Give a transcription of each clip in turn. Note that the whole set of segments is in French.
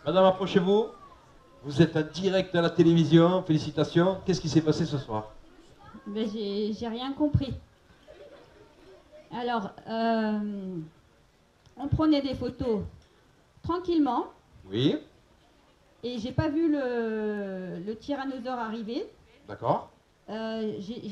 Madame, approchez-vous. Vous êtes en direct à la télévision. Félicitations. Qu'est-ce qui s'est passé ce soir? Ben, j'ai rien compris. Alors, on prenait des photos tranquillement Oui. et j'ai pas vu le tyrannosaure arriver. D'accord. On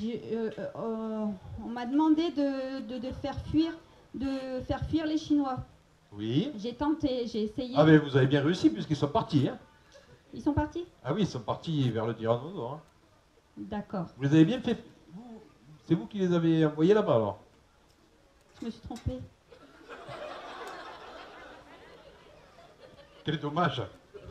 m'a demandé de faire fuir les Chinois. Oui. J'ai tenté, j'ai essayé. Ah, mais vous avez bien réussi puisqu'ils sont partis. Hein. Ils sont partis? Ah oui, ils sont partis vers le tyrannosaure. Hein. D'accord. Vous les avez bien fait. C'est vous qui les avez envoyés là-bas alors? Je me suis trompée. Quel dommage.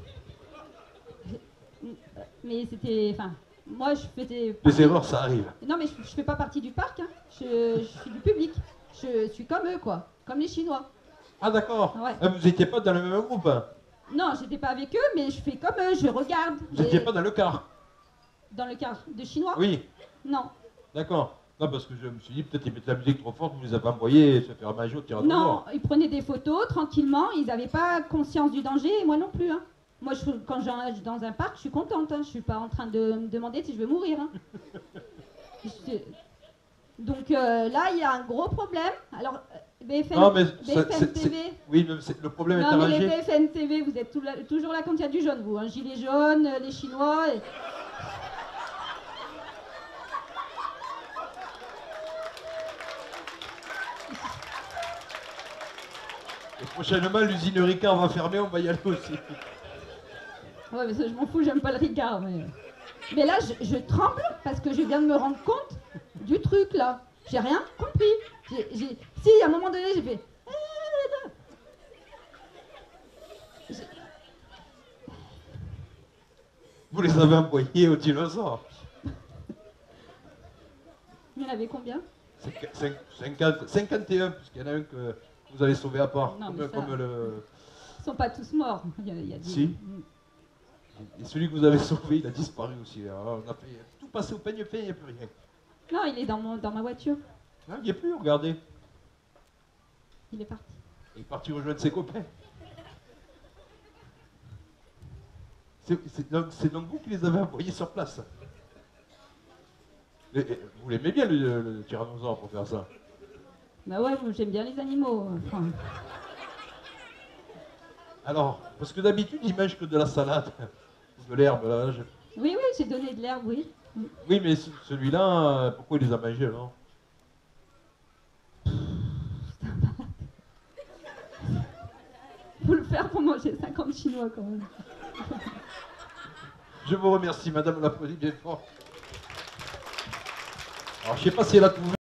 Mais c'était. Enfin, moi je faisais. Les erreurs, ça arrive. Non, mais je fais pas partie du parc, hein. Je suis du public. Je suis comme eux, quoi. Comme les Chinois. Ah d'accord. Ouais. Ah, vous n'étiez pas dans le même groupe. Hein. Non, j'étais pas avec eux, mais je fais comme eux, je regarde. Vous n'étiez pas dans le car. Dans le car de Chinois? Oui. Non. D'accord. Non, parce que je me suis dit, peut-être ils mettent la musique trop forte, vous les avez envoyés se faire manger au tyrannosaure. Non, ils prenaient des photos tranquillement, ils n'avaient pas conscience du danger, et moi non plus. Hein. Moi, quand je dans un parc, je suis contente. Hein. Je suis pas en train de me demander si je vais mourir. Hein. Donc là, il y a un gros problème. Alors, BFM, Non, mais BFM TV. oui, le problème est Non, mais arrangé. les BFM TV, vous êtes toujours là quand il y a du jaune, vous. Hein. Gilet jaune, les Chinois. Et prochainement, l'usine Ricard va fermer, on va y aller aussi. Ouais, mais ça, je m'en fous, j'aime pas le Ricard. Mais là, je tremble parce que je viens de me rendre compte du truc, là. J'ai rien compris. Si, à un moment donné, j'ai fait... Vous les avez envoyés au dinosaure. Il y en avait combien? 51, puisqu'il y en a un que vous avez sauvé à part. Non, Comme le... Ils sont pas tous morts. Il y a des... Si. Et celui que vous avez sauvé, il a disparu aussi. Alors, on a fait tout passer au peigne-fin, il n'y a plus rien. Non, il est dans ma voiture. Non, il n'y a plus, regardez. Il est parti. Il est parti rejoindre ses copains. C'est donc vous qui les avez envoyés sur place. Vous l'aimez bien le tyrannosaure pour faire ça? Bah ouais, moi j'aime bien les animaux. Enfin... Alors, parce que d'habitude, ils mangent que de la salade. Ou de l'herbe, là. Oui, j'ai donné de l'herbe, oui. Oui, mais celui-là, pourquoi il les a mangés, alors? Faut le faire pour manger 50 Chinois, quand même. Je vous remercie, madame, l'applaudit bien fort. Alors, je sais pas si elle a trouvé.